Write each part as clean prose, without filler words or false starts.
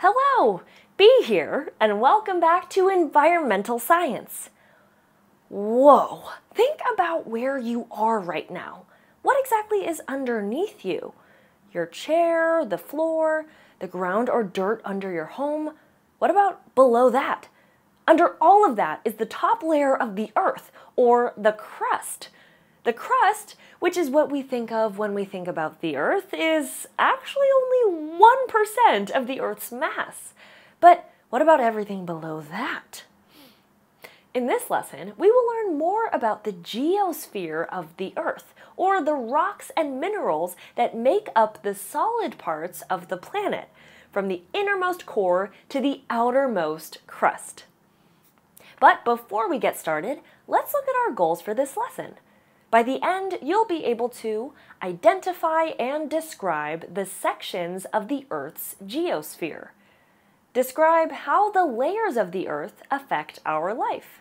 Hello! Bee here, and welcome back to Environmental Science. Whoa! Think about where you are right now. What exactly is underneath you? Your chair, the floor, the ground or dirt under your home? What about below that? Under all of that is the top layer of the Earth, or the crust. The crust, which is what we think of when we think about the Earth, is actually only 1% of the Earth's mass. But what about everything below that? In this lesson, we will learn more about the geosphere of the Earth, or the rocks and minerals that make up the solid parts of the planet, from the innermost core to the outermost crust. But before we get started, let's look at our goals for this lesson. By the end, you'll be able to identify and describe the sections of the Earth's geosphere. Describe how the layers of the Earth affect our life.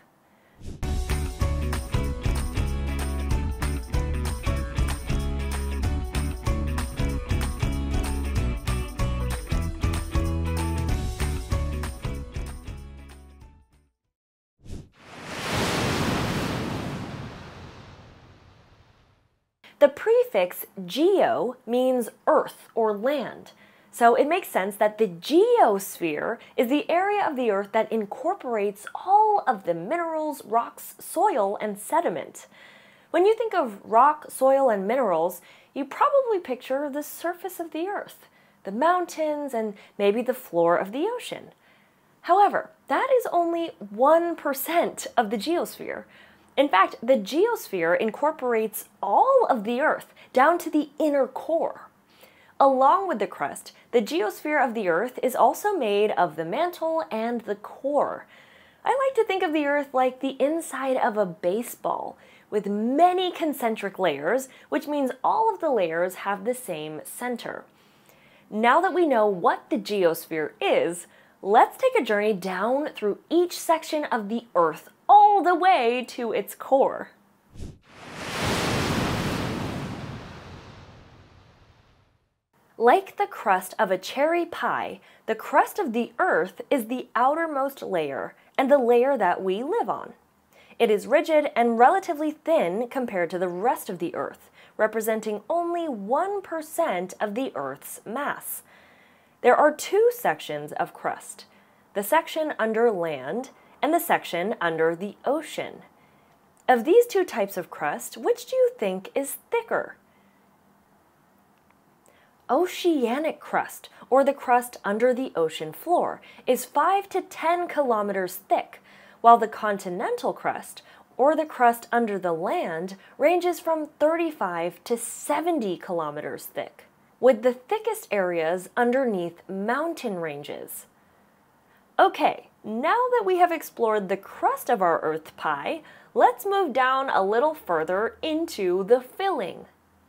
The prefix geo means earth or land, so it makes sense that the geosphere is the area of the Earth that incorporates all of the minerals, rocks, soil, and sediment. When you think of rock, soil, and minerals, you probably picture the surface of the Earth, the mountains, and maybe the floor of the ocean. However, that is only 1% of the geosphere. In fact, the geosphere incorporates all of the Earth down to the inner core. Along with the crust, the geosphere of the Earth is also made of the mantle and the core. I like to think of the Earth like the inside of a baseball, with many concentric layers, which means all of the layers have the same center. Now that we know what the geosphere is, let's take a journey down through each section of the Earth all the way to its core. Like the crust of a cherry pie, the crust of the Earth is the outermost layer and the layer that we live on. It is rigid and relatively thin compared to the rest of the Earth, representing only 1% of the Earth's mass. There are two sections of crust, the section under land and the section under the ocean. Of these two types of crust, which do you think is thicker? Oceanic crust, or the crust under the ocean floor, is 5 to 10 kilometers thick, while the continental crust, or the crust under the land, ranges from 35 to 70 kilometers thick, with the thickest areas underneath mountain ranges. Okay, now that we have explored the crust of our Earth pie, let's move down a little further into the filling.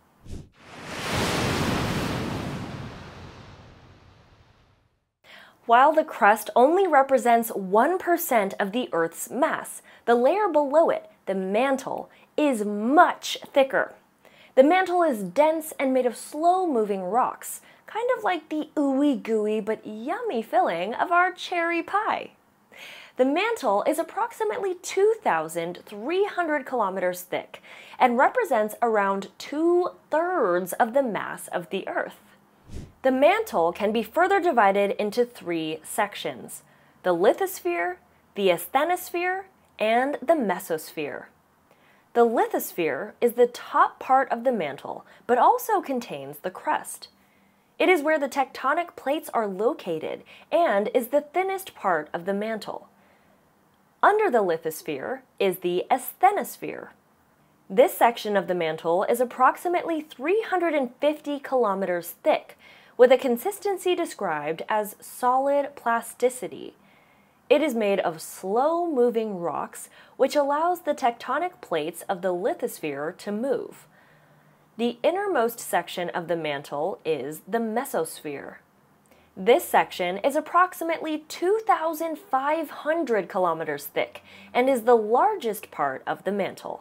While the crust only represents 1% of the Earth's mass, the layer below it, the mantle, is much thicker. The mantle is dense and made of slow-moving rocks, kind of like the ooey gooey but yummy filling of our cherry pie. The mantle is approximately 2,300 kilometers thick and represents around 2/3 of the mass of the Earth. The mantle can be further divided into 3 sections: the lithosphere, the asthenosphere, and the mesosphere. The lithosphere is the top part of the mantle, but also contains the crust. It is where the tectonic plates are located and is the thinnest part of the mantle. Under the lithosphere is the asthenosphere. This section of the mantle is approximately 350 kilometers thick, with a consistency described as solid plasticity. It is made of slow-moving rocks, which allows the tectonic plates of the lithosphere to move. The innermost section of the mantle is the mesosphere. This section is approximately 2,500 kilometers thick and is the largest part of the mantle.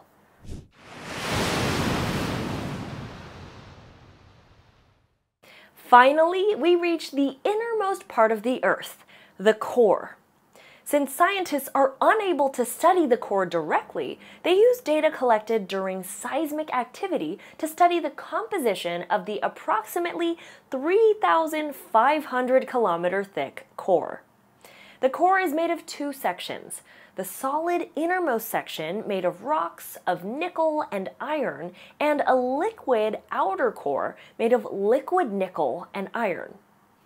Finally, we reach the innermost part of the Earth, the core. Since scientists are unable to study the core directly, they use data collected during seismic activity to study the composition of the approximately 3,500 kilometer thick core. The core is made of two sections. The solid innermost section made of rocks of nickel and iron, and a liquid outer core made of liquid nickel and iron.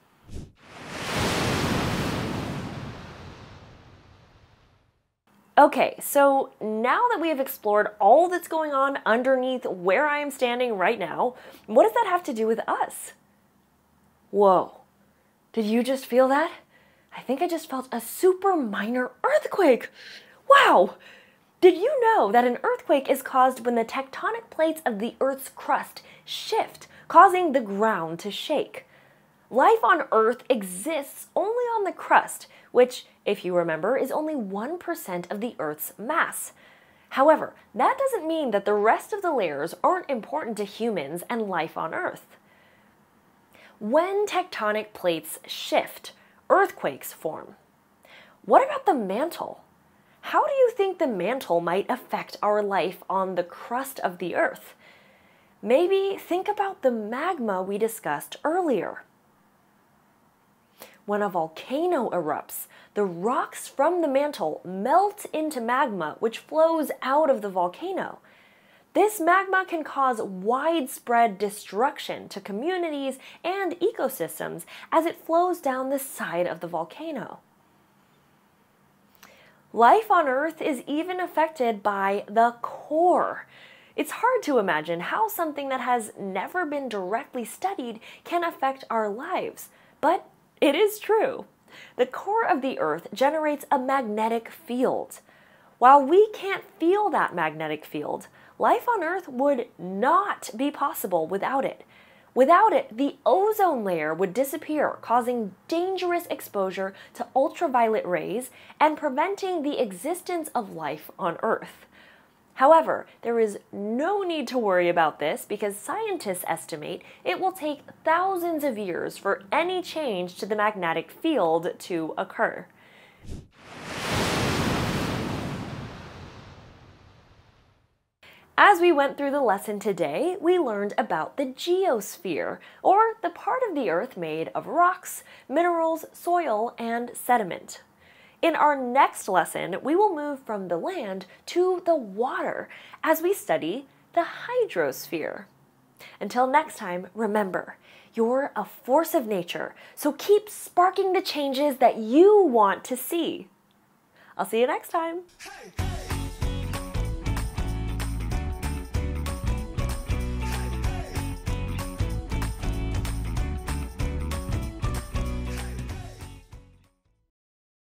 Okay, so now that we have explored all that's going on underneath where I am standing right now, what does that have to do with us? Whoa, did you just feel that? I think I just felt a super minor earthquake. Wow! Did you know that an earthquake is caused when the tectonic plates of the Earth's crust shift, causing the ground to shake? Life on Earth exists only on the crust, which, if you remember, is only 1% of the Earth's mass. However, that doesn't mean that the rest of the layers aren't important to humans and life on Earth. When tectonic plates shift, earthquakes form. What about the mantle? How do you think the mantle might affect our life on the crust of the Earth? Maybe think about the magma we discussed earlier. When a volcano erupts, the rocks from the mantle melt into magma, which flows out of the volcano. This magma can cause widespread destruction to communities and ecosystems as it flows down the side of the volcano. Life on Earth is even affected by the core. It's hard to imagine how something that has never been directly studied can affect our lives, but it is true. The core of the Earth generates a magnetic field. While we can't feel that magnetic field, life on Earth would not be possible without it. Without it, the ozone layer would disappear, causing dangerous exposure to ultraviolet rays and preventing the existence of life on Earth. However, there is no need to worry about this because scientists estimate it will take thousands of years for any change to the magnetic field to occur. As we went through the lesson today, we learned about the geosphere, or the part of the Earth made of rocks, minerals, soil, and sediment. In our next lesson, we will move from the land to the water as we study the hydrosphere. Until next time, remember, you're a force of nature, so keep sparking the changes that you want to see. I'll see you next time. Hey.